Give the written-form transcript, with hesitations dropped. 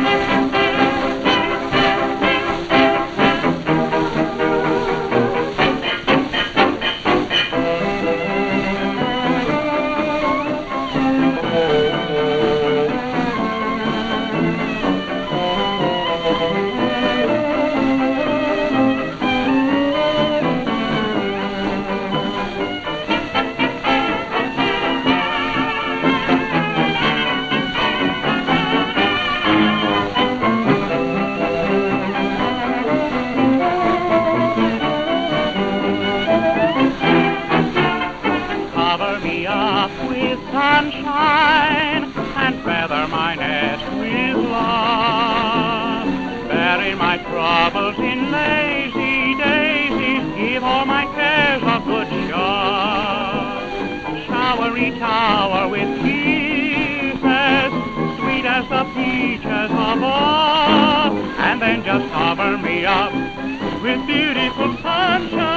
sunshine and feather my nest with love. Bury my troubles in lazy daisies, give all my cares a good shove. Showery tower with kisses, sweet as the peaches above, and then just cover me up with beautiful sunshine.